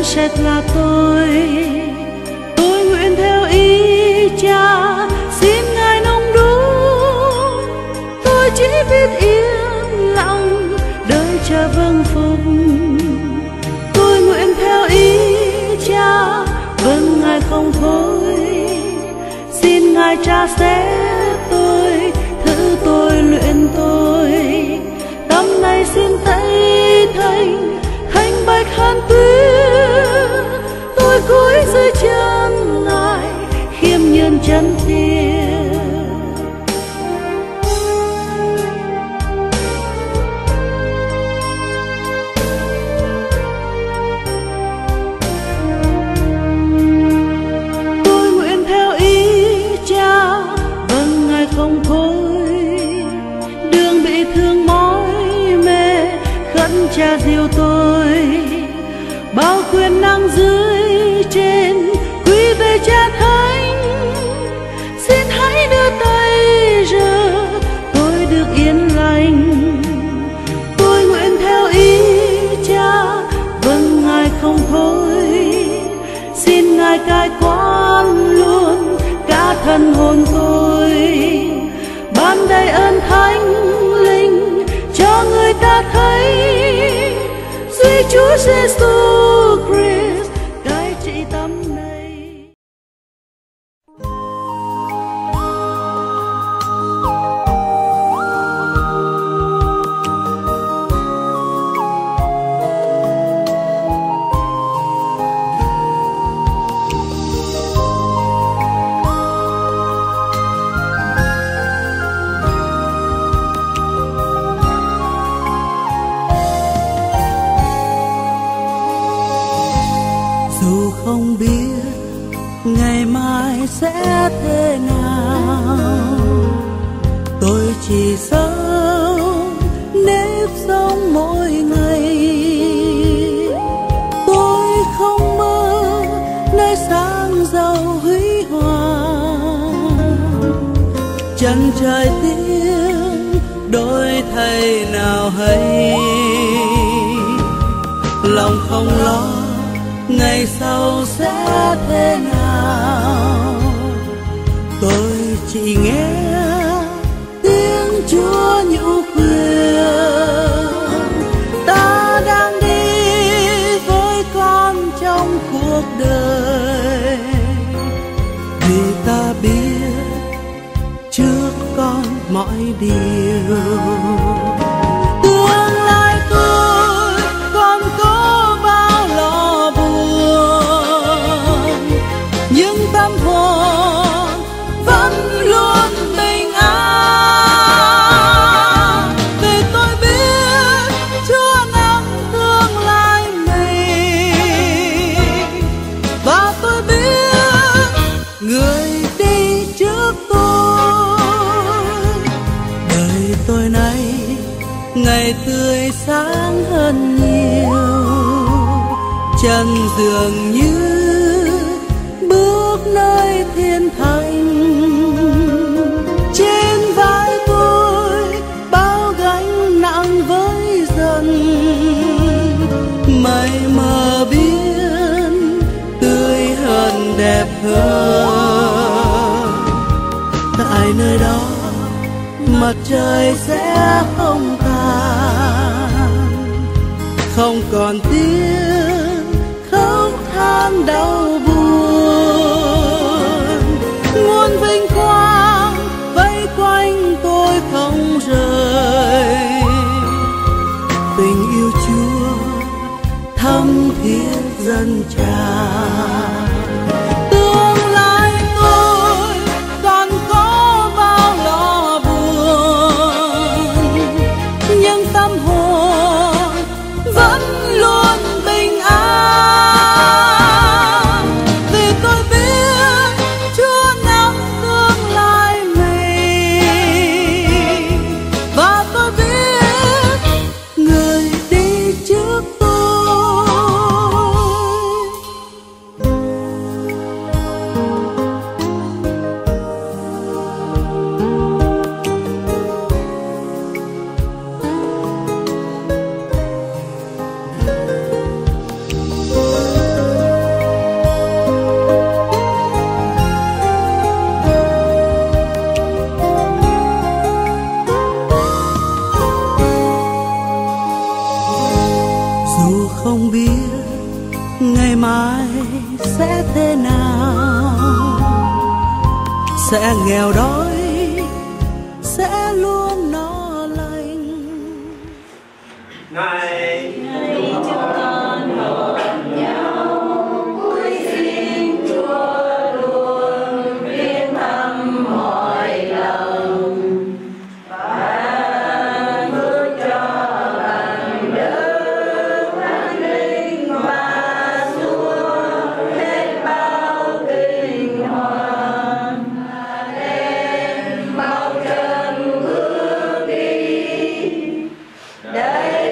sệt là tôi nguyện theo ý Cha, xin Ngài nung đúc. Tôi chỉ biết yên lặng đợi Cha vâng phục. Tôi nguyện theo ý Cha, vâng Ngài không thôi. Xin Ngài tra xét tôi, thử tôi, luyện tôi. Tâm này xin thấy thanh bạch hơn tuyết. Tôi cúi dưới chân Ngài, khiêm nhường chân thiêng. Tôi nguyện theo ý Cha, vâng Ngài không thôi. Đường bị thương mỏi mê, khấn Cha dìu tôi. Bao quyền năng dưới trên quy về Cha thánh. Xin hãy đưa tay giờ tôi được yên lành. Tôi nguyện theo ý Cha, vâng Ngài không thôi. Xin Ngài cai quản luôn cả thân hồn tôi. Ban đầy ơn thánh linh cho người ta thấy. Duy Chúa Giêsu Christ cai trị tâm này. Dù không biết ngày mai sẽ thế nào, tôi chỉ sống nếp sống mỗi ngày. Tôi không mơ nơi sáng giàu huy hoàng. Chân trời tiếng đôi thay nào hay, lòng không lo ngày sau sẽ thế nào. Tôi chỉ nghe tiếng Chúa nhũ khuyên. Ta đang đi với con trong cuộc đời, vì ta biết trước con mọi điều. Tương lai tôi còn có bao lo buồn, nhưng tâm hồn vẫn luôn bình an. Vì tôi biết Chúa nắm tương lai mình, và tôi biết người đi trước tôi. Đời tôi nay ngày tươi sáng hơn nhiều, chân dường như bước nơi thiên thành. Trên vai tôi bao gánh nặng với dần, mây mờ biến tươi hơn đẹp hơn. Tại nơi đó mặt trời sẽ không tàn, không còn tiếng khóc than đau buồn. Muôn vinh quang vây quanh tôi không rời, tình yêu Chúa thắm thiết dâng tràn. Tương lai tôi còn có bao lo buồn, nhưng tâm hồn vẫn luôn bình an. Vì tôi biết Chúa nắm tương lai mình, và tôi biết người đi trước tôi. sẽ thế nào, sẽ nghèo đói, sẽ luôn no lành. Này cho con hợp nhau, cuối xin Chúa luôn biết thăm mọi lòng và bước cho bằng đức an ninh và xua hết bao kinh hoàng. Em mau chân bước đi đây.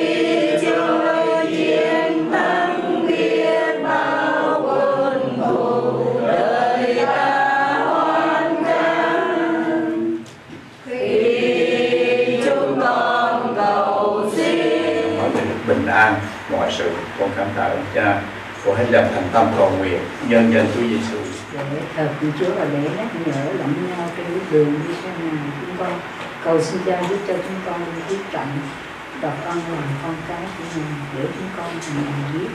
Bình an mọi sự, con cảm tạ ơn Cha, con hết lòng thành tâm cầu nguyện nhân danh Chúa Giêsu. Để thờ phượng Chúa và để nhắc nhở lẫn nhau trên bước đường đi sau này chúng con cầu xin Cha giúp cho chúng con biết trọng và con làm con cái của mình để chúng con thành người biết.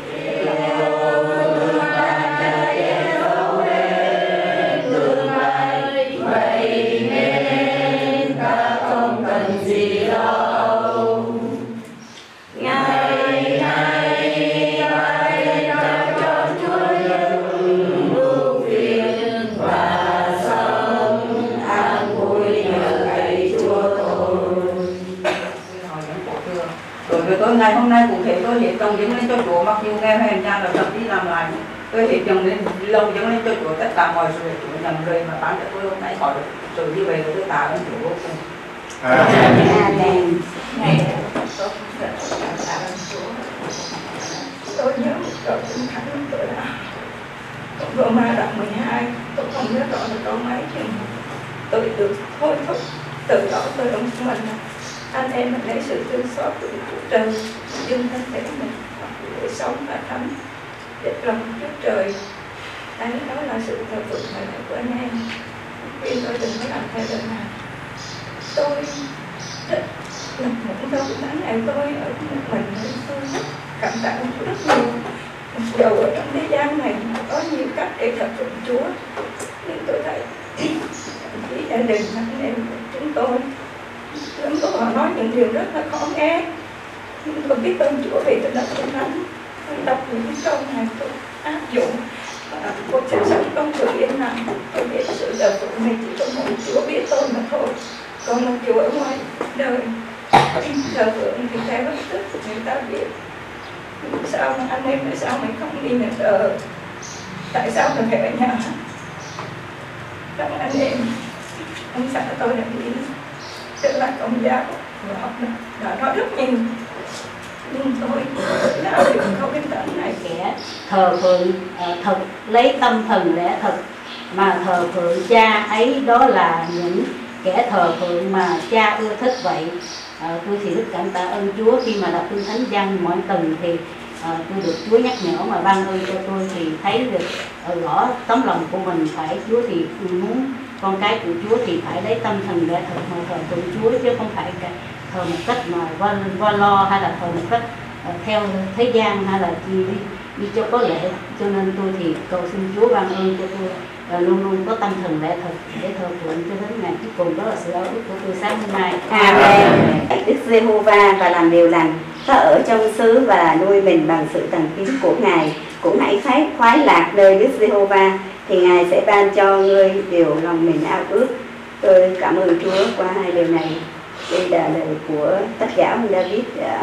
Vậy nên ta không cần gì đâu. Ngày nay hãy trao cho Chúa những ưu phiền và sống an vui nhờ cậy Chúa thôi. Đối với tôi ngày hôm nay cụ thể tôi hiệp dâng lên cho Chúa, mặc dù nghe hèn cha là tập đi làm lại, tôi hiệp dâng lên lâu dâng lên cho Chúa tất cả mọi sự để Chúa nhận lời mà bán cho tôi hôm nay khỏi được sự như vậy, tôi tạ ơn Chúa vô cùng. Amen. Tôi nhớ một câu kinh thánh tôi đã Roma đoạn 12, tôi không nhớ rõ được câu mấy nhưng tôi được thôi thúc từ đó tôi đồng mình anh em mình lấy sự thương xót từ Chúa Trời dâng thân thể mình để sống và thánh để lòng Chúa Trời. Đấy, đó là sự thờ phượng ngày này của anh em. Vì tôi đừng có làm theo đời nào. Tôi rất là một đâu tháng này tôi ở một mình, tôi rất cảm tạ Chúa rất nhiều. Dầu ở trong thế gian này có nhiều cách để thờ phượng Chúa, nhưng tôi thấy chỉ gia đình anh em chúng tôi lắm lúc họ nói những điều rất là khó nghe, nhưng tôi biết ơn Chúa vì tôi đã tin thánh. Tôi đọc những câu này tôi áp dụng và cuộc sống trong sự yên lặng. Tôi biết sự thờ phượng này chỉ có một Chúa biết tôi mà thôi, còn một Chúa ở ngoài đời thờ phượng thì theo bất tức người ta biết. Sao mà anh em tại sao mình không đi nhà thờ, tại sao mình phải ở nhà? Trong anh em ông xã tôi đã đi trở lại công giáo và học đã nói rất nhiều, nhưng tôi đã được câu kinh thánh này. Kẻ thờ phượng thật lấy tâm thần lẽ thật mà thờ phượng Cha ấy, đó là những kẻ thờ phượng mà Cha ưa thích vậy. Tôi thì rất cảm tạ ơn Chúa khi mà đọc kinh thánh Giăng mỗi tuần thì tôi được Chúa nhắc nhở mà ban ơn cho tôi thì thấy được rõ tấm lòng của mình. Phải Chúa thì muốn con cái của Chúa thì phải lấy tâm thần lẽ thật mà thờ phượng Chúa, chứ không phải thờ một cách mà qua lo hay là thờ một cách theo thế gian hay là đi cho có lệ. Cho nên tôi thì cầu xin Chúa ban ơn cho tôi luôn luôn có tâm thần lẽ thật để thờ phượng cho đến ngày cuối cùng. Đó là sự ao ước của tôi sáng hôm nay. Amen. Đức Giê-hô-va và làm điều lành, ta ở trong xứ và nuôi mình bằng sự thần kính của Ngài. Cũng hãy khoái lạc nơi Đức Giê-hô-va thì Ngài sẽ ban cho ngươi điều lòng mình ao ước. Tôi cảm ơn Chúa qua hai điều này. Đây là lời của tác giả ông David đã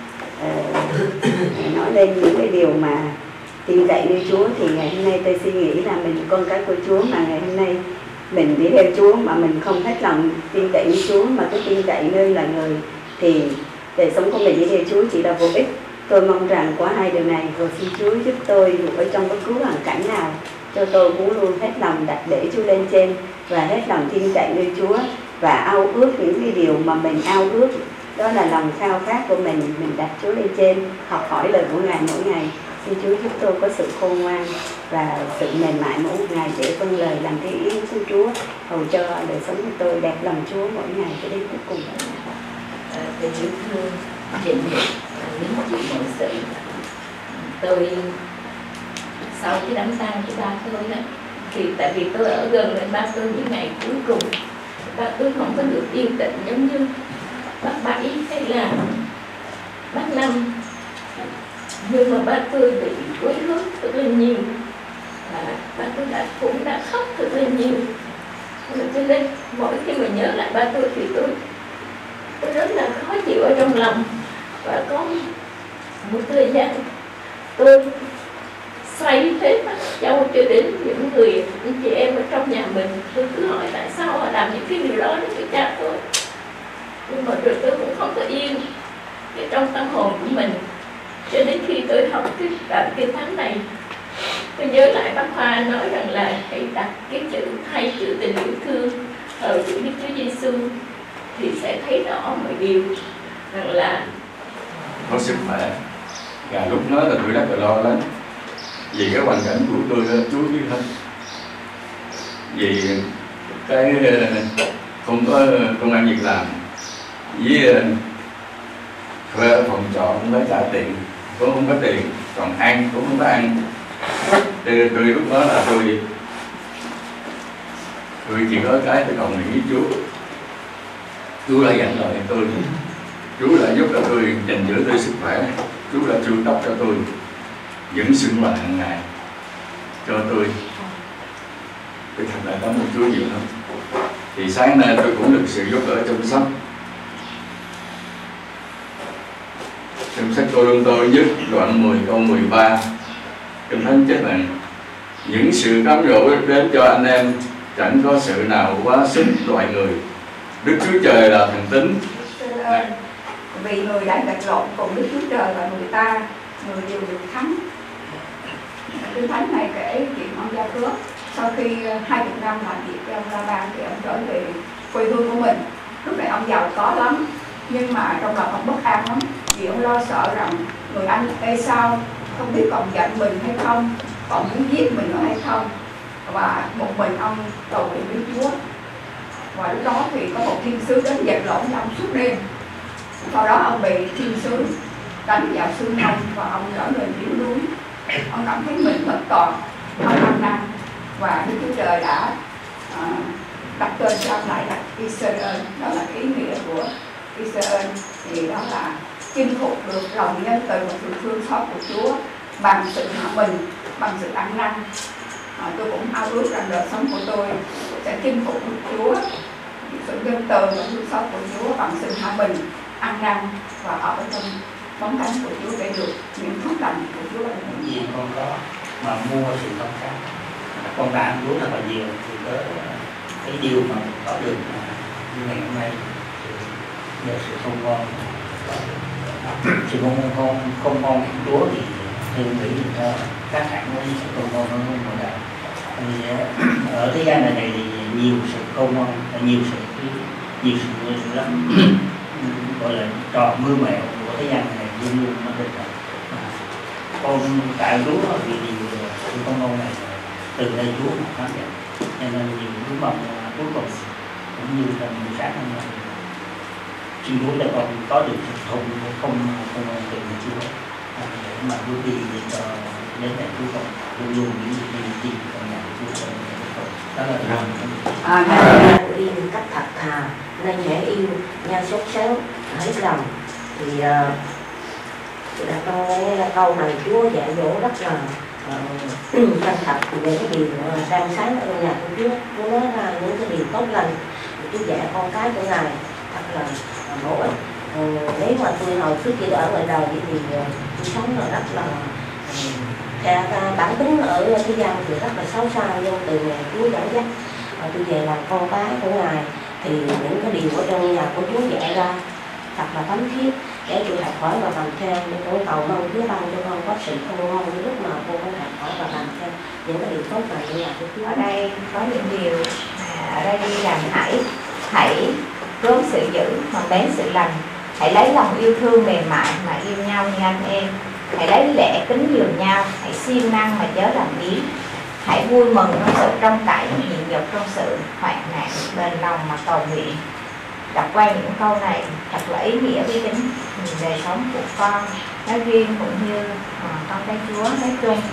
nói lên những cái điều mà tin cậy nơi Chúa. Thì ngày hôm nay tôi suy nghĩ là mình con cái của Chúa mà ngày hôm nay mình đi theo Chúa mà mình không hết lòng tin cậy nơi Chúa mà cứ tin cậy nơi là người thì đời sống của mình đi theo Chúa chỉ là vô ích. Tôi mong rằng qua hai điều này cầu xin Chúa giúp tôi dù ở trong bất cứ hoàn cảnh nào, cho tôi cũng luôn hết lòng đặt để Chúa lên trên và hết lòng tin cậy nơi Chúa và ao ước những cái điều mà mình ao ước. Đó là lòng khao khát của mình đặt Chúa lên trên, học hỏi lời của Ngài mỗi ngày. Xin Chúa giúp tôi có sự khôn ngoan và sự mềm mại mỗi ngày để vâng lời làm theo ý của Chúa, hầu cho đời sống của tôi đẹp lòng Chúa mỗi ngày cho đến cuối cùng. Tôi yêu thương chị những chị mọi sự. Tôi sau cái đám tang của ba tôi đó, thì tại vì tôi ở gần bên ba tôi những ngày cuối cùng, ba tôi không có được yên tĩnh giống như bác Bảy hay là bác Năm, nhưng mà ba tôi bị quấy rối rất là nhiều, và ba tôi cũng đã khóc rất là nhiều. Cho nên mỗi khi mà nhớ lại ba tôi thì tôi rất là khó chịu ở trong lòng. Và có một thời gian tôi xoay hết mắt châu cho đến những người anh chị em ở trong nhà mình, tôi cứ hỏi tại sao họ làm những cái điều đó với cha tôi, nhưng mà rồi tôi cũng không có yên cái trong tâm hồn của mình. Cho đến khi tôi học cái đoạn kinh thánh này, tôi nhớ lại bác Hoa nói rằng là hãy đặt cái chữ thay chữ tình yêu thương ở chữ Đức Chúa Giêsu thì sẽ thấy rõ mọi điều, rằng là có sức khỏe. Và lúc đó là tôi rất là lo lắng vì cái hoàn cảnh của tôi đó, Chúa biết hết. Vì cái không có công ăn việc làm, với thuê ở phòng trọ cũng phải trả tiền, cũng không có tiền, còn ăn cũng không có ăn. Thì tôi lúc đó là tôi chỉ có cái tôi cầu nguyện với Chúa. Chúa đã dặn lời tôi, Chúa đã giúp cho tôi dành giữ tôi sức khỏe, Chúa đã chu cấp cho tôi những sinh hoạt hàng ngày cho tôi thật là cảm ơn Chúa nhiều lắm. Thì sáng nay tôi cũng được sự giúp đỡ chăm sóc. Trong sách Cô-rinh-tô nhất đoạn 10 câu 13, Kinh Thánh chép rằng những sự cám dỗ đến cho anh em chẳng có sự nào quá sức loài người. Đức Chúa Trời là thần tính. Vì người đã vật lộn cùng Đức Chúa Trời và người ta, người đều được thắng. Kinh Thánh này kể chuyện ông Gia Cước sau khi 20 năm làm việc cho ông Laban thì ông trở về quê hương của mình. Lúc này ông giàu có lắm, nhưng mà trong lòng ông bất an lắm, vì ông lo sợ rằng người anh Ê-sao không biết còn giận mình hay không, còn muốn giết mình nữa hay không. Và một mình ông cầu nguyện với Chúa. Và lúc đó thì có một thiên sứ đến vật lộn với ông suốt đêm. Sau đó ông bị thiên sứ đánh vào xương ông và ông trở nên yếu đuối. Ông cảm thấy mình bất toàn, không ăn năn, và Đức Chúa Trời đã đặt tên cho ông lại là Israel. Đó là cái ý nghĩa của Israel, thì đó là chinh phục được lòng nhân từ và sự thương xót của Chúa bằng sự hạ mình, bằng sự ăn năn. Tôi cũng ao ước rằng đời sống của tôi sẽ chinh phục được Chúa, sự nhân từ và thương xót của Chúa bằng sự hạ mình, ăn năn và ở trong bóng cánh của Chúa để được những phước lành của Chúa. Vì con có mà mua sự thông cảm, con đã ăn uống thật là nhiều, thì có cái điều mà mình có được như ngày hôm nay thì nhờ sự không ngon, sự không ngon của Chúa thì tôi nghĩ là khác hẳn với sự không ngon hơn mọi đời. Thì ở thế gian này thì nhiều sự không ngon, nhiều sự lắm gọi là trò mưa mèo của thế gian này luôn luôn nó định là con tại Chúa vì điều sự không ngon này từ đây Chúa mà phát hiện, cho nên nhiều Chúa mong cuối cùng cũng như là buổi sáng hôm nay xin Chúa để con có được sự không ngon từ Chúa để mà bước đi để cho đến ngày cuối cùng luôn luôn những gì trong nhà Chúa đó là yên cách thật thà nên dễ yêu nhau sốt sắng hết lòng. Thì trong cái câu này Chúa dạy dỗ rất là chân thật về cái điều đang sáng ở nhà của Chúa. Chúa nói ra những cái điều tốt lành, Chúa dạy con cái của Ngài thật là bổ ích. Nếu mà tôi hồi trước kia ở ngoài đời thì tôi sống là rất là bản tính ở thế gian thì rất là xấu xa, nhưng từ ngày Chúa dẫn dắt tôi về làm con cái của Ngài thì những cái điều ở trong nhà của Chúa dạy ra thật là thấm thiết để tôi học hỏi và làm theo. Tôi cầu mong Chúa ban cho con có sự không ngon như lúc mà cô có học hỏi và làm theo những cái điều tốt lành của nhà của Chúa. Ở đây có những điều ở đây đi rằng hãy rốt sự dữ mà bén sự lành, hãy lấy lòng yêu thương mềm mại mà yêu nhau như anh em, hãy lấy lẽ kính nhường nhau, hãy siêng năng mà chớ làm biếng, hãy vui mừng trong sự trong cãi, nhịn nhục trong sự hoạn nạn, bền lòng mà cầu nguyện. Đọc qua những câu này thật là ý nghĩa với tính đời sống của con nói riêng cũng như con cái Chúa nói chung.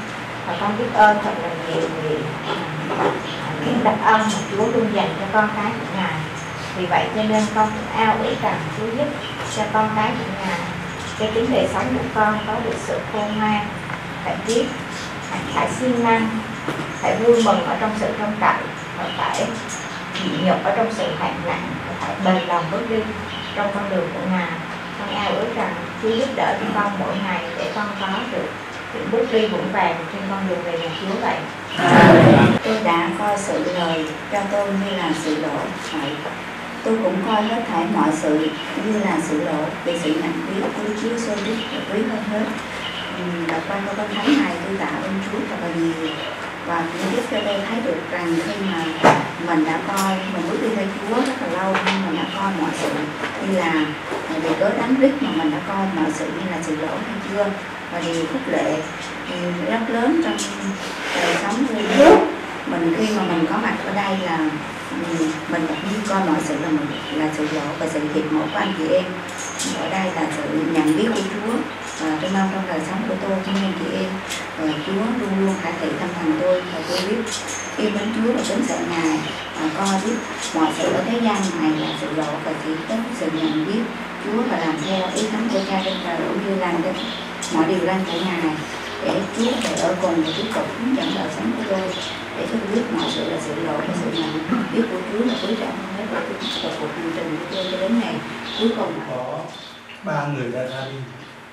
và con biết ơn thật là nhiều vì những đặc ân mà Chúa luôn dành cho con cái của Ngài. Vì vậy cho nên con cũng ao ước rằng Chúa giúp cho con cái của Ngài, cái tính đời sống của con có được sự khôn ngoan, phải biết, phải siêng năng, phải vui mừng ở trong sự trông cậy, và phải nhịn nhục ở trong sự hoạn nạn, và phải bền lòng bước đi trong con đường của Ngài. Con ao ước rằng Chúa giúp đỡ cho con mỗi ngày để con có được những bước đi vững vàng trên con đường về nhà Chúa vậy. Tôi đã coi sự lời cho tôi như là sự lỗ vậy. Tôi cũng coi hết thảy mọi sự như là sự lỗ vì sự nhận biết của Chúa Giêsu Christ là quý hơn hết. Đọc qua câu Kinh Thánh này tôi tạ ơn Chúa thật là nhiều, và cũng giúp cho tôi thấy được rằng khi mà mình đã coi, mình bước đi theo Chúa rất là lâu, nhưng mình đã coi mọi sự như là vì cớ Đấng Christ mà mình đã coi mọi sự như là sự lỗ hay chưa, và điều khích lệ rất lớn trong đời sống của mình khi mà mình có mặt ở đây là mình đã coi mọi sự là sự lỗ và sự hiệp một của anh chị em ở đây là sự nhận biết của Chúa. Và tôi mong trong đời sống của tôi cũng như chị em, Chúa luôn luôn khải thị tâm thần tôi, và tôi biết yêu mến Chúa và kính sợ Ngài, và coi biết mọi sự ở thế gian này là sự lộ, và chỉ có sự nhận biết Chúa và làm theo ý thánh của Cha trên trời, cũng như làm cho mọi điều lành của Ngài, để Chúa có thể ở cùng và tiếp tục hướng dẫn đời sống của tôi, để tôi biết mọi sự là sự lộ và sự nhận biết của Chúa là quý trọng hết, và tôi tiếp tục cuộc hành trình của tôi cho đến ngày cuối cùng. Có 3 người đã ra đi,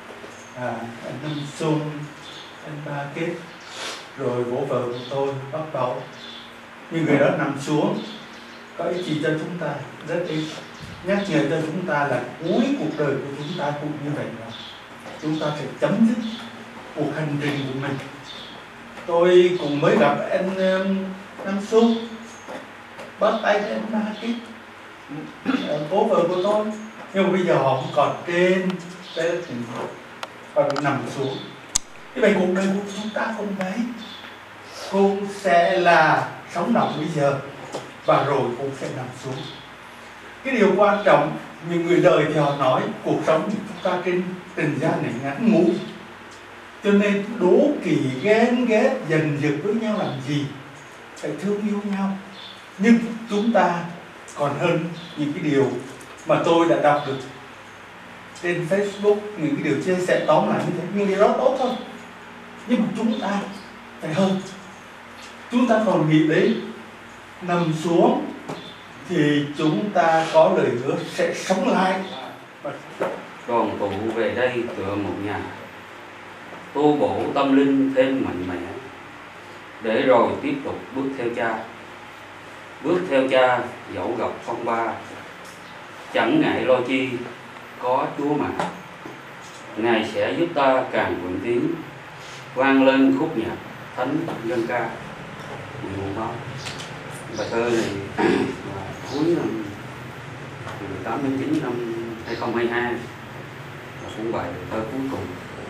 anh Năm Xuân, anh Ba Kết, rồi bố vợ của tôi bắt đầu. Nhưng người đó nằm xuống, có ý chỉ cho chúng ta rất ít, nhắc nhở cho chúng ta là cuối cuộc đời của chúng ta cũng như vậy đó. Chúng ta phải chấm dứt cuộc hành trình của mình. Tôi cũng mới gặp anh Năm Xuân, bắt tay với anh Ba Kết, bố vợ của tôi, nhưng mà bây giờ họ không còn trên cái và nằm xuống. Thế vậy cuộc đời của chúng ta không mấy, cũng sẽ là sống động bây giờ và rồi cũng sẽ nằm xuống. Cái điều quan trọng, những người đời thì họ nói cuộc sống của chúng ta trên tình gian này ngắn ngủi, cho nên đố kỵ ghen ghét giành giật với nhau làm gì, phải thương yêu nhau. Nhưng chúng ta còn hơn những cái điều mà tôi đã đọc được trên Facebook, những cái điều chia sẻ tóm lại như thế, nhưng điều đó tốt thôi. Nhưng mà chúng ta phải hơn. Chúng ta còn nghĩ đến nằm xuống thì chúng ta có lời hứa sẽ sống lại. Đoàn tụ về đây tựa một nhà, tu bổ tâm linh thêm mạnh mẽ, để rồi tiếp tục bước theo Cha. Bước theo Cha dẫu gặp phong ba, chẳng ngại lo chi có Chúa mà. Ngài sẽ giúp ta càng vững tiến, vang lên khúc nhạc thánh dân ca. Bài thơ này là cuối năm 89 năm 2022, là cũng bài thơ cuối cùng.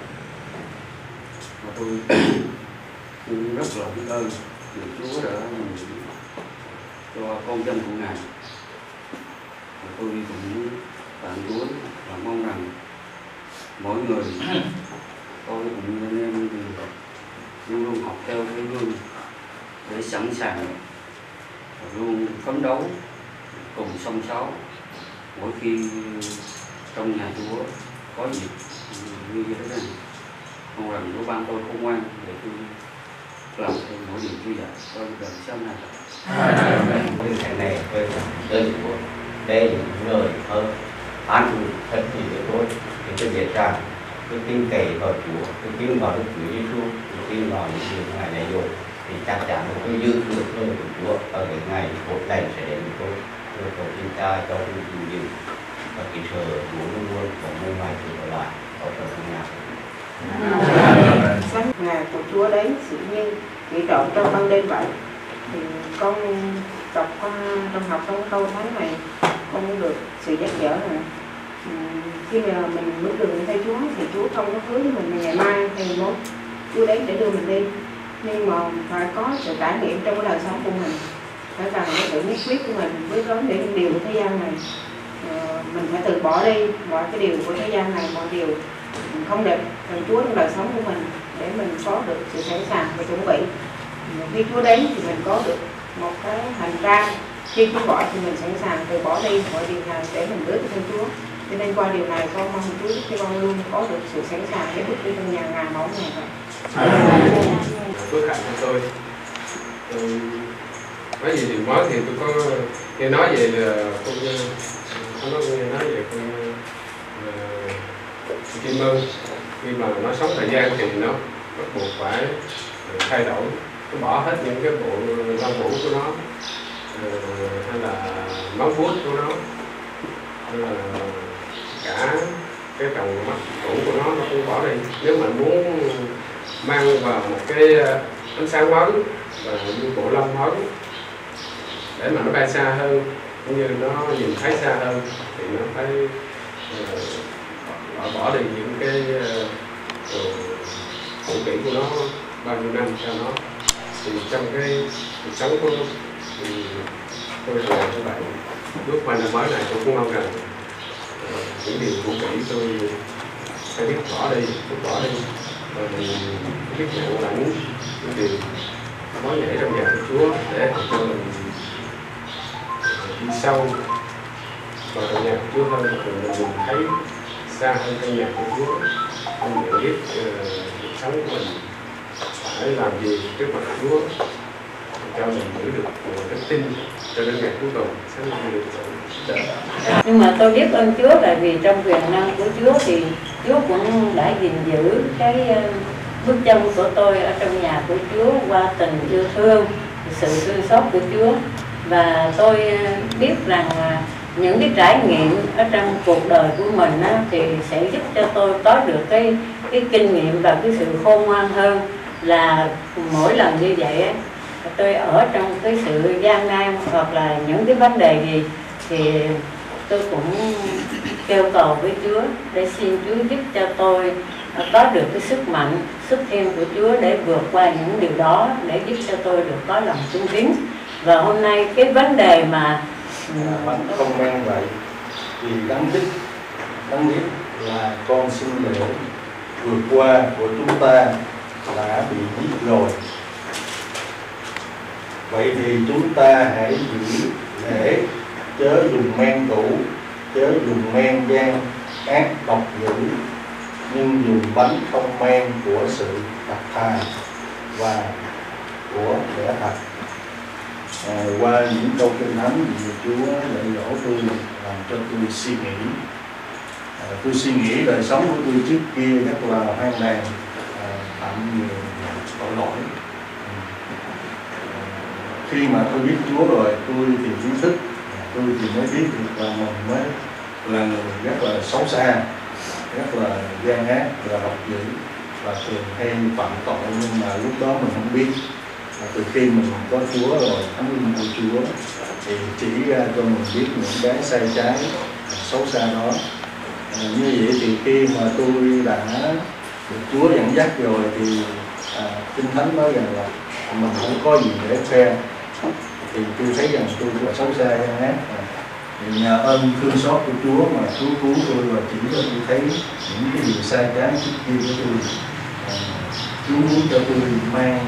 Và tôi cũng rất là biết ơn được Chúa đã cho con dân của Ngài. Và tôi cũng tạ Chúa và mong rằng mỗi người tôi cũng như anh em thì luôn luôn học theo cái gương để sẵn sàng và luôn phấn đấu cùng song sáo mỗi khi trong nhà Chúa có dịp như thế này. Mong rằng Chúa ban tôi khôn ngoan để tôi làm theo mỗi điều Chúa dạy cho đời sau này. Những ngày này tôi đơn của đây là những lời thơ an ủi thật thì để tôi thì tôi biết rằng tôi tin cậy vào Chúa, tôi tin vào Đức Chúa Giêsu, tôi tin vào những điều Ngài này rồi thì chắc chắn là tôi giữ được lời của Chúa ở cái ngày tốt lành sẽ đến với tôi. Tôi cầu xin Cha cho tôi gìn giữ và kính sợ Chúa luôn luôn có môn mai trở lại ở trong nhà. Ngày của Chúa đến sự như bị trọn trong ban đêm vậy, thì con đọc qua trong học trong câu tháng này con được sự nhắc nhở này. Khi mà mình bước đường theo Chúa thì Chúa không có hứa với mình là ngày mai hay mốt Chúa đến để đưa mình đi, nhưng mà phải có sự trải nghiệm trong cái đời sống của mình, phải cần cái sự nhất quyết của mình với đối với những điều của thế gian này. Mình phải từ bỏ đi mọi cái điều của thế gian này, mọi điều không đẹp Chúa trong đời sống của mình, để mình có được sự sẵn sàng và chuẩn bị. Khi Chúa đến thì mình có được một cái hành trang, khi Chúa gọi thì mình sẵn sàng từ bỏ đi mọi điều này để mình bước cho Chúa. Cho nên qua điều này con mong Chúa cho con luôn có được sự sẵn sàng để bước đi trong nhà Ngài mỗi ngày vậy. Phước hạnh cho tôi. Nói gì thì mới thì tôi có nghe nói về con nói về con Kim Ân, khi mà nó sống thời gian thì nó bắt buộc phải thay đổi, nó bỏ hết những cái bộ rau củ của nó, hay là móng vuốt của nó, hay là cả cái trồng mắt cũ của nó cũng bỏ đi. Nếu mà muốn mang vào một cái ánh sáng mới và như bộ lông mới để mà nó bay xa hơn, cũng như nó nhìn thấy xa hơn, thì nó phải bỏ đi những cái cũ kỹ của nó bao nhiêu năm cho nó. Thì trong cái cuộc sống của thì tôi là như vậy. Bước qua năm mới này tôi cũng mong rằng những điều cũ kỹ tôi phải biết bỏ đi, và mình biết nhận lãnh những điều mới nhảy trong nhà của Chúa để cho mình đi sâu vào trong nhà của Chúa hơn, thì mình nhìn thấy xa hơn trong nhà của Chúa, mình nhận biết cuộc sống của mình phải làm gì trước mặt Chúa cho mình giữ được đức tin cho đến ngày cuối cùng sẽ được sự. Nhưng mà tôi biết ơn Chúa tại vì trong quyền năng của Chúa thì Chúa cũng đã gìn giữ cái bước chân của tôi ở trong nhà của Chúa qua tình yêu thương, sự thương xót của Chúa. Và tôi biết rằng những cái trải nghiệm ở trong cuộc đời của mình thì sẽ giúp cho tôi có được cái kinh nghiệm và cái sự khôn ngoan hơn. Là mỗi lần như vậy tôi ở trong cái sự gian nan hoặc là những cái vấn đề gì thì tôi cũng kêu cầu với Chúa để xin Chúa giúp cho tôi có được cái sức mạnh, sức thiên của Chúa để vượt qua những điều đó, để giúp cho tôi được có lòng trung tín. Và hôm nay cái vấn đề mà bánh không mang vậy thì đáng biết là con sinh lễ vượt qua của chúng ta đã bị giết rồi. Vậy thì chúng ta hãy giữ lễ, chớ dùng men cũ, chớ dùng men gian ác độc dữ, nhưng dùng bánh không men của sự thật thà và của lẽ thật. Qua những câu kinh thánh thì Chúa dạy dỗ tôi làm cho tôi suy nghĩ. Tôi suy nghĩ đời sống của tôi trước kia rất là hoang đàn, phạm nhiều tội lỗi. Khi mà tôi biết Chúa rồi, tôi thì ý thức, tôi thì mới biết được là mình mới là người rất là xấu xa, rất là gian ác, là độc dữ và thường hay phạm tội, nhưng mà lúc đó mình không biết. Từ khi mình có Chúa rồi, Thánh Linh của Chúa thì chỉ ra cho mình biết những cái sai trái, xấu xa đó. Như vậy thì khi mà tôi đã được Chúa dẫn dắt rồi thì Kinh Thánh nói rằng là mình không có gì để khoe, thì tôi thấy rằng tôi là xấu xa gian ác. Thì nhờ ơn thương xót của Chúa mà Chúa cứu tôi và chỉ cho tôi thấy những cái điều sai trái trước kia của tôi. Chúa muốn cho tôi mang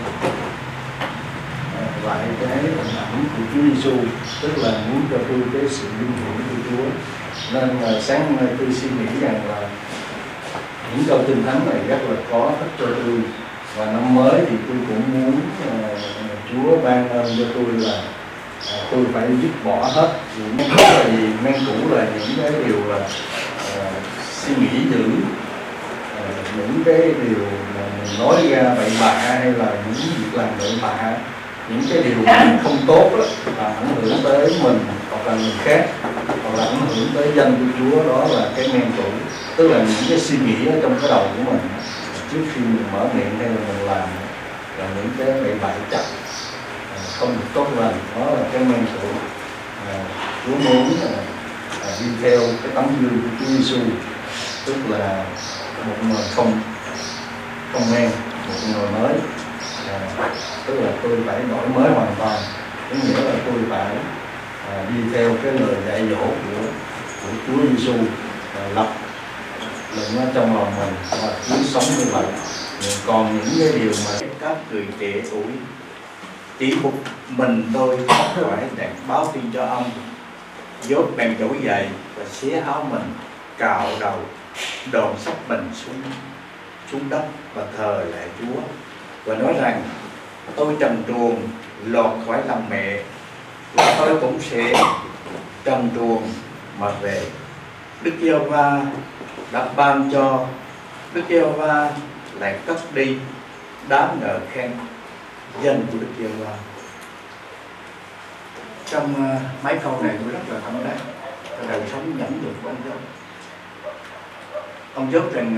lại cái hình ảnh của Chúa Giêsu, tức là muốn cho tôi cái sự linh hồn của Chúa. Nên sáng hôm nay tôi suy nghĩ rằng là những câu kinh thánh này rất là có ích cho tôi, và năm mới thì tôi cũng muốn Chúa ban ơn cho tôi là tôi phải dứt bỏ hết những cái là gì, men cũ là những cái điều là suy nghĩ dữ, những cái điều mà mình nói ra bậy bạ hay là những việc làm bậy bạ, những cái điều không tốt đó, là ảnh hưởng tới mình hoặc là người khác, hoặc là ảnh hưởng tới danh của Chúa, đó là cái men cũ. Tức là những cái suy nghĩ ở trong cái đầu của mình trước khi mình mở miệng hay là mình làm là những cái bậy bạ chặt không được tốt lành, đó là cái men cũ. Chúa muốn đi theo cái tấm gương của Chúa Giêsu, tức là một người không men, một người mới. Tức là tôi phải đổi mới hoàn toàn, có nghĩa là tôi phải đi theo cái lời dạy dỗ của Chúa Giêsu, lập lệnh trong lòng mình và cứ sống như vậy. Còn những cái điều mà các người trẻ tuổi, chỉ một mình tôi phải đèn báo tin cho ông, dốt bèn trỗi dậy và xé áo mình, cạo đầu, đòn sắp mình xuống đất và thờ lạy Chúa, và nói rằng tôi trần truồng lọt khỏi lòng mẹ, và tôi cũng sẽ trần truồng mà về. Đức Giê-hô-va đã ban cho, Đức Giê-hô-va lại cất đi đáng ngợi khen danh của Đức Giê-hô-va. Trong mấy câu này tôi rất là tâm đắc đời sống nhẫn nhục của ông Gióp. Ông Gióp rằng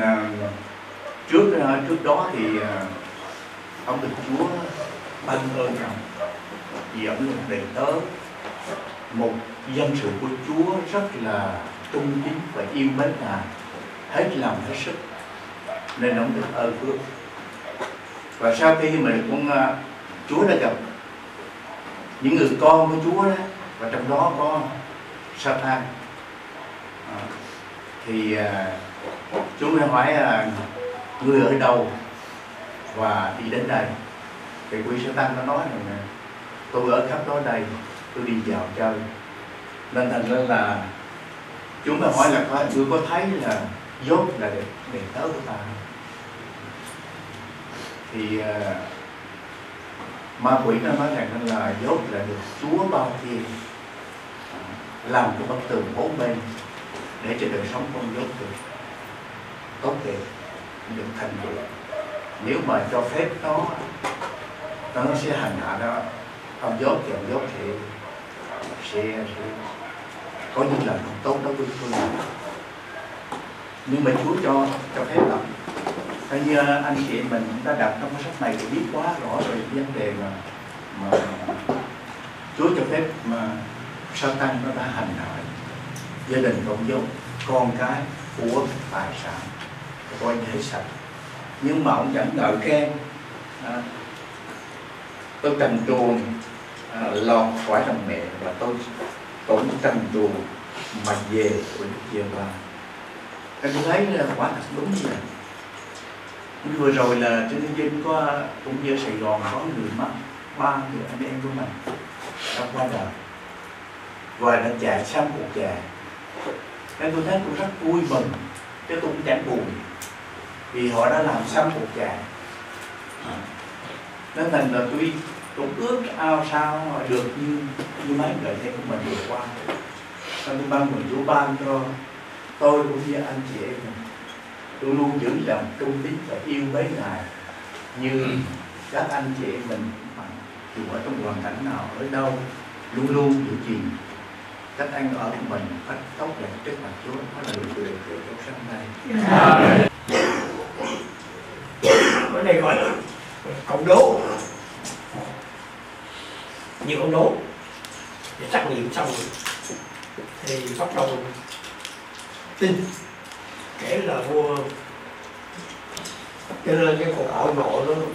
trước đó thì ông được Chúa ban ơn rằng vì ông là một đầy tớ, một dân sự của Chúa rất là trung tín và yêu mến Ngài, hết lòng hết sức, nên ông được ơn phước. Và sau khi mà con Chúa đã gặp những người con của Chúa đó, và trong đó có Sa-tan, thì Chúa mới hỏi người ở đâu và đi đến đây. Thì quỷ Sa-tan nó nói rằng tôi ở khắp đó đây, tôi đi vào chơi. Nên thành ra là Chúa mới hỏi là tôi có thấy là Gióp là đệ tớ của ta. Thì ma quỷ nó nói rằng là Gióp là được Chúa bao thiên làm cái bức tường bốn bên để cho đời sống con Gióp được tốt đẹp, được thành vượng. Nếu mà cho phép nó sẽ hành hạ đó ông Gióp, thì ông Gióp sẽ có những lời không tốt đối với tôi. Nhưng mà Chúa cho phép làm. Như anh chị mình đã đọc trong cái sách này thì biết quá rõ về vấn đề mà Chúa cho phép mà Sa-tan nó đã hành hạ gia đình ông Gióp, con cái của tài sản, coi như hết sạch. Nhưng mà ông vẫn ngợi khen tôi trần truồng lọt khỏi lòng mẹ, và tôi cũng trần truồng mà về của Đức Giê-hô-va. Anh thấy là quả thật đúng như vậy. Vừa rồi là trên Nhân Dân cũng như Sài Gòn có người mất, 3 người anh em của mình đã qua đời và đã chạy sang cuộc già. Nên tôi thấy tôi rất vui mừng, chứ tôi cũng chẳng buồn, vì họ đã làm xong cuộc già. Nên thành là tôi cũng ước ao sao được như mấy người thầy của mình vừa qua. Nên tôi ban mừng Chúa ban cho tôi cũng như anh chị em mình luôn luôn giữ lòng trung tín và yêu mến Ngài như các anh chị em mình, dù ở trong hoàn cảnh nào, ở đâu, luôn luôn giữ gìn cách ăn ở của mình cách tốt đẹp trước mặt Chúa. Đó là điều tuyệt vời trong sáng nay. Cái này gọi là cộng đố. Nhiều cộng đố để trắc nghiệm xong thì bắt đầu tin, kể là vua, cho nên cái cuộc hội ngộ nó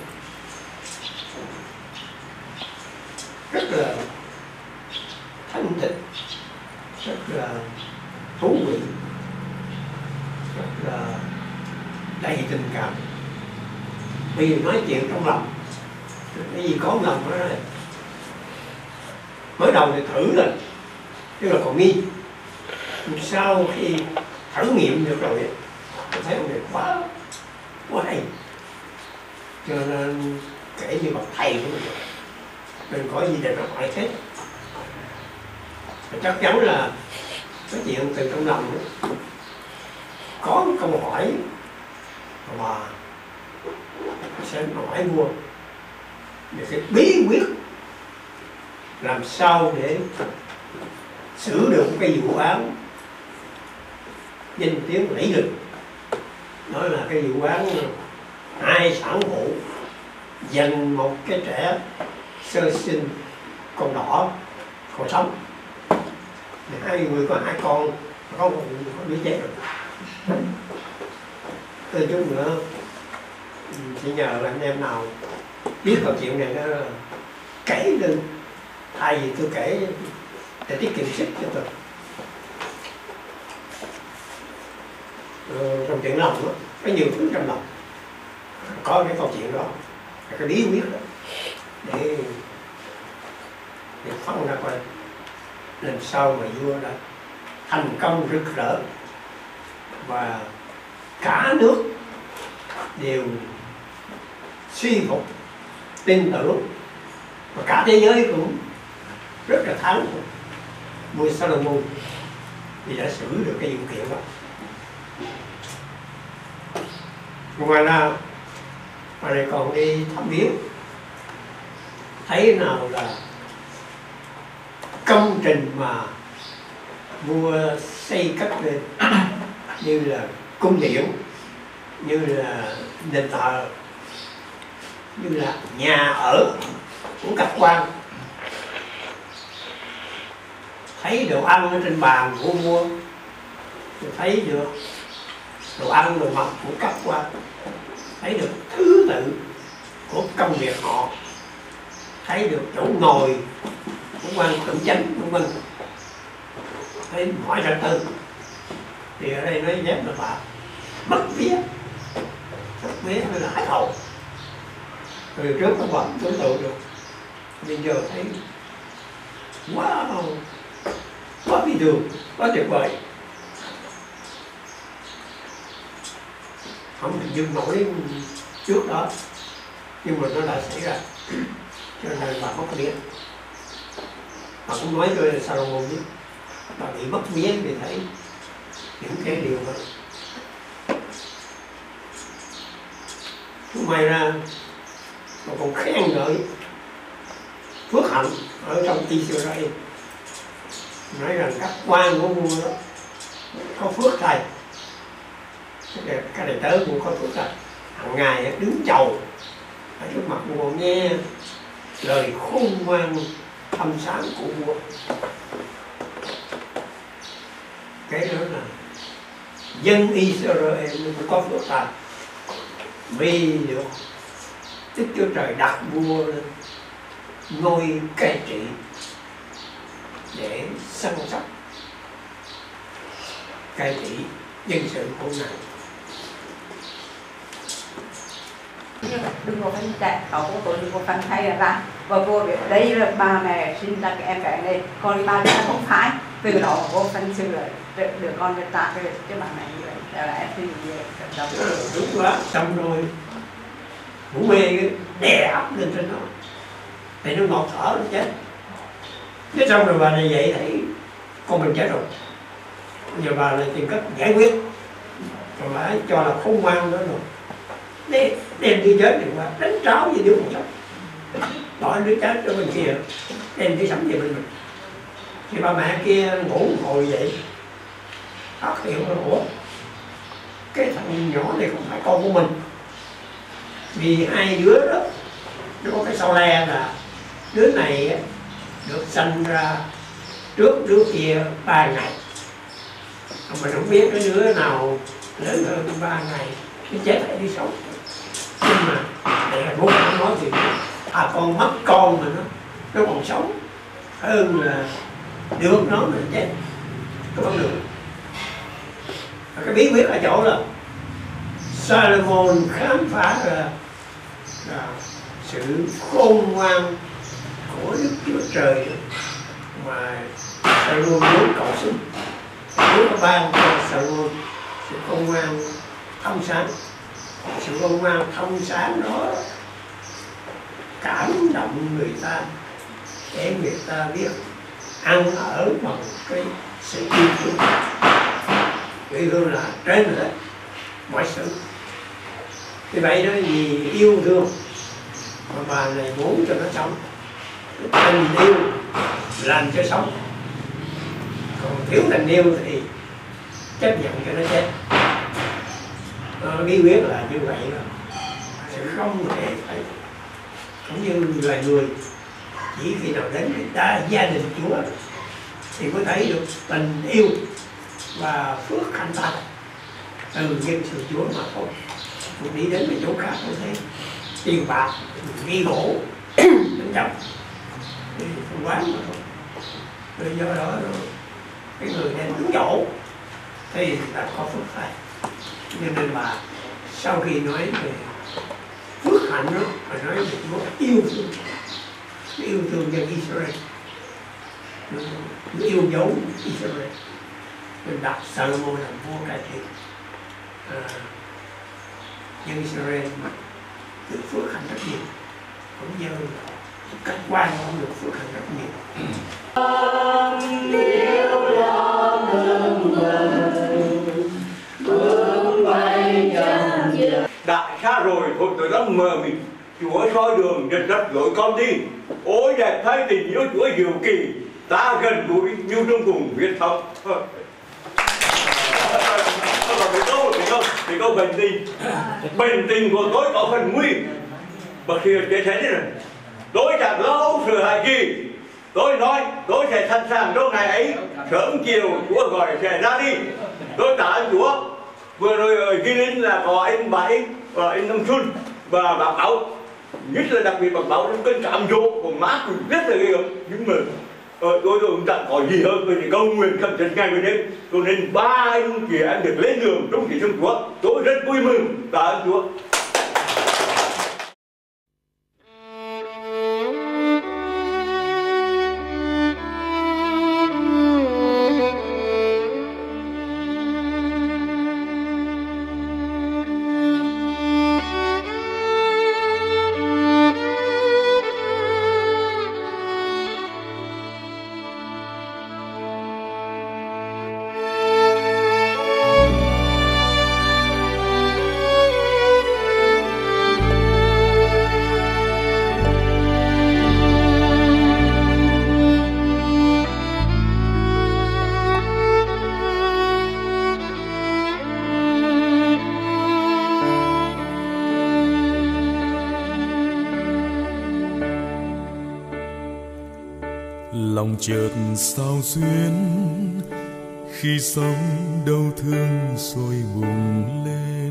rất là thanh tịnh, rất là thú vị, rất là đầy tình cảm. Vì nói chuyện trong lòng, cái gì có lòng đó này. Mới đầu thì thử rồi, tức là còn nghi. Nhưng sau khi thử nghiệm được rồi, tôi thấy ông này quá hay. Cho nên kể như bậc thầy của mình, đừng có gì để nó hỏi hết. Và chắc chắn là cái chuyện từ trong lòng đó, có một câu hỏi và sẽ hỏi vua về cái bí quyết làm sao để xử được cái vụ án danh tiếng lẫy lừng. Đó là cái vụ án 2 sản phụ dành một cái trẻ sơ sinh con đỏ còn sống. 2 người có 2 con, có một đứa chết rồi. Tôi chút nữa chỉ nhờ là anh em nào biết câu chuyện này đó là kể lên, thay vì tôi kể để tiết kiệm sức cho tôi. Trong chuyện lòng đó có nhiều thứ trong lòng. có cái câu chuyện đó, cái bí quyết đó để phân ra coi lần sau mà vua đã thành công rực rỡ và cả nước đều suy phục tin tưởng và cả thế giới cũng rất là thắng vua Salomon thì đã xử được cái vụ kiện đó. Ngoài ra mà này còn đi thăm viếng thấy nào là công trình mà vua xây cất lên như là cung điện, như là đền thờ, như là nhà ở của các quan, thấy đồ ăn ở trên bàn của vua, thấy được đồ ăn đồ mặc của các quan, thấy được thứ tự của công việc họ, thấy được chỗ ngồi của quan tự chánh của mình, thấy mọi trật tự. Thì ở đây nói dép là bà mất vía là hết hậu. Rồi trước nó vẫn tưởng tượng được, bây giờ thấy wow, quá bình thường, quá tuyệt vời, không hình dung nổi trước đó, nhưng mà nó đã xảy ra, cho nên bà mất vía. Bà cũng nói cho Salomon biết, bà bị mất vía vì thấy những cái điều mà ngoài ra mà còn khen ngợi phước hạnh ở trong Israel, nói rằng các quan của vua đó có phước thầy, các đệ tớ cũng có phước thầy, hàng ngày đứng chầu ở trước mặt vua nghe lời khôn ngoan thâm sáng của vua. Cái đó là dân Israel cũng có phước thầy, vì được Đức Chúa Trời đặt vua lên ngôi cai trị để săn sóc cai trị dân sự của Ngài. Đừng có phân chạy, họ của tôi đừng có phân hay ra. Và vô biết đây là ba mẹ sinh ra cái em bé này, còn ba đứa không phải. Từ đó vô phân xử rồi, đứa con người ta cái bà này như vậy. Đó là em sinh về đúng quá, xong rồi ngủ mê đè ấp lên trên nó thì nó ngọt thở nó chết. Thế xong rồi bà này dậy thấy con mình chết rồi, giờ bà này tìm cách giải quyết, rồi bà ấy cho là không ngoan nữa rồi đem đi chết thì bà đánh tráo với đứa còn sống, bỏ đứa chết cho bên kia đem đi sống về bên mình. Thì bà mẹ kia ngủ ngồi dậy phát hiện là ủa, cái thằng nhỏ này không phải con của mình, vì hai đứa đó nó có cái sau le là đứa này được sanh ra trước đứa kia 3 ngày, mình không biết cái đứa nào lớn hơn 3 ngày nó chết phải đi sống. Nhưng mà để là bố nó nói thì con mất con mà nó còn sống hơn là được nó mà chết, nó không được. Và cái bí quyết ở chỗ là Salomon khám phá ra sự khôn ngoan của Đức Chúa Trời mà Salomon muốn cầu xin. Chúa ban cho Salomon sự khôn ngoan thông sáng. Sự khôn ngoan thông sáng đó cảm động người ta để người ta biết ăn ở bằng cái sự yêu thương. Quê hương là trên hết mọi sự. Vì vậy đó, vì yêu thương mà bà này muốn cho nó sống, tình yêu làm cho sống, còn thiếu tình yêu thì chấp nhận cho nó chết. Bí quyết là như vậy đó, sẽ không thể phải cũng như loài người, chỉ khi nào đến gia đình Chúa thì mới thấy được tình yêu và phước hạnh ta từ dân sự Chúa mà thôi. Mình đi đến cái chỗ khác cũng thấy tiền bạc, ghi gỗ, đánh chồng, thì không quán mà thôi. Rồi do đó cái người nên đúng chỗ thì đã có phước thầy. Cho nên bà sau khi nói về phước hạnh đó phải nói về Chúa yêu thương dân Israel, nó yêu dấu Israel. Mình đặt Salomon làm vua cai trị dân Israel mà được phước hạnh rất nhiều, cũng như cách quan cũng được phước hạnh rất nhiều. Đã xa rồi thôi tôi rất mờ mịt, Chúa soi đường rực rỡ lối con đi. Ôi đẹp thay tình yêu Chúa diệu kỳ, ta gần gũi như trong cùng huyết thống. Thì câu bình tình của tôi có phần nguy. Bậc hiền thế thế này, tôi chẳng lo âu sự hại gì. Tôi nói tôi sẽ sẵn sàng trong ngày ấy, sớm chiều Chúa gọi sẽ ra đi. Tôi tạ ơn Chúa. Vừa rồi ở Ghi Linh là có anh Bảy và anh Năm Xuân và bà Bảo, nhất là đặc biệt bà Bảo trong cơn cảm dỗ của má tôi rất là ghê gớm. Nhưng mà tôi cũng chẳng có gì hơn vì câu nguyện khẩn trần ngày với đêm, cho nên ba anh chị em được lên đường trong thị trường Chúa, tôi rất vui mừng. Tạ ơn Chúa. Lòng chợt sao xuyến khi sóng đau thương sôi bùng lên,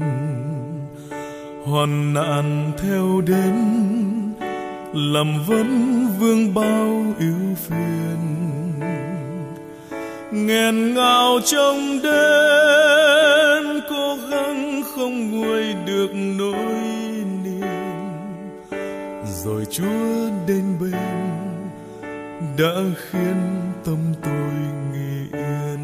hoạn nạn theo đến làm vấn vương bao ưu phiền, nghẹn ngào trong đêm cố gắng không nguôi được nỗi niềm, rồi Chúa đến bên đã khiến tâm tôi nghỉ yên.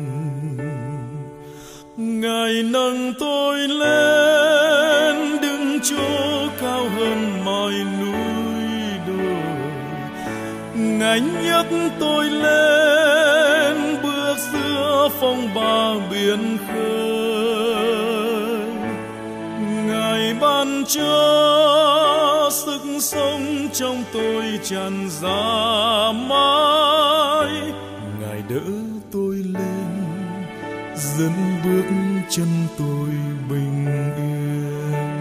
Ngài nâng tôi lên đứng chỗ cao hơn mọi núi đồi, Ngài nhấc tôi lên bước giữa phong ba biển khơi. Ngài ban cho sức sống trong tôi tràn ra mãi, Ngài đỡ tôi lên dẫn bước chân tôi bình yên.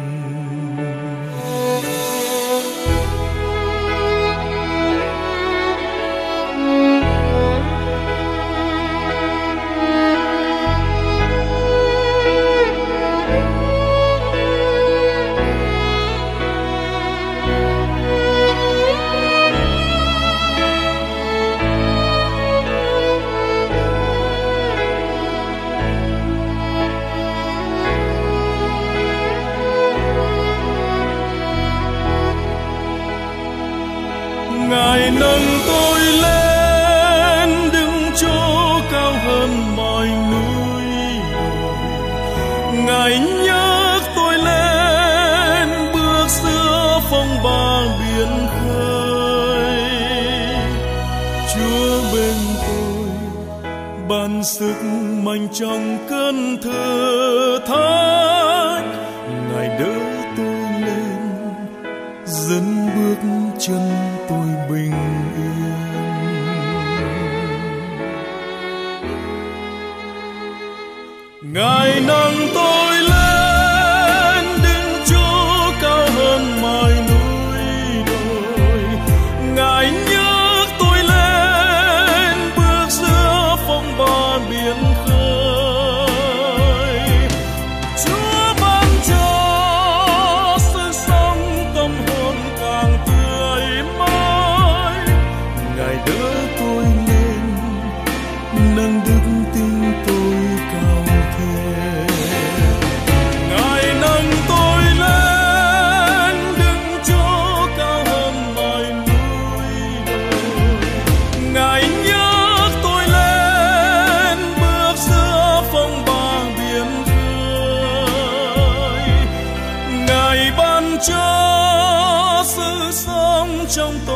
Ngài nâng tôi lên đứng chỗ cao hơn mọi núi đồi, Ngài nhấc tôi lên bước giữa phong ba biển khơi. Chúa bên tôi ban sức mạnh trong cơn thử thách, Ngài đỡ tôi lên dẫn bước chân tôi bình yên. Ngài nâng tôi lên đứng chỗ cao hơn mọi núi đồi, Ngài nhấc tôi lên bước giữa phong ba biển khơi. Chúa ban cho sự sống tâm hồn càng tươi mãi, Ngài đỡ tôi lên nâng đức tin tôi cao thêm.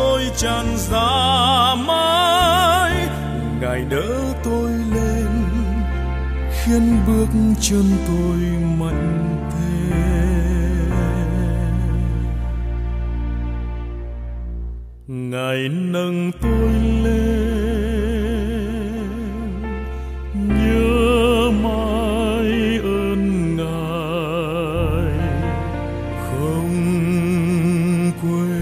tôi tràn ra mãi. Ngài đỡ tôi lên khiến bước chân tôi mạnh thêm. Ngài nâng tôi lên nhớ mãi ơn Ngài không quên.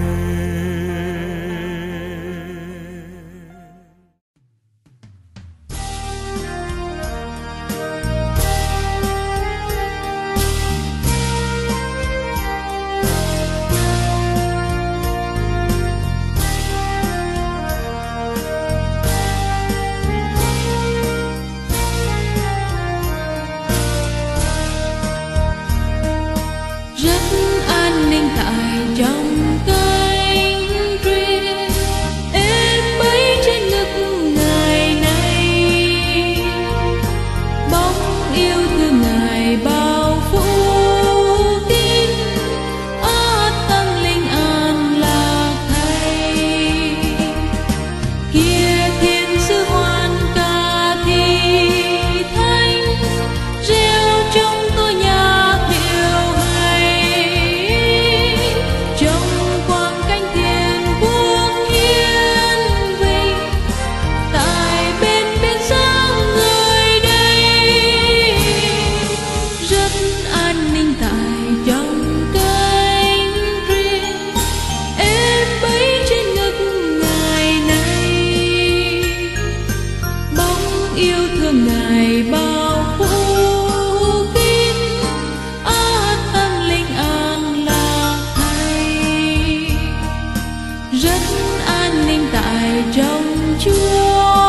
Rất an ninh tại trong Chúa.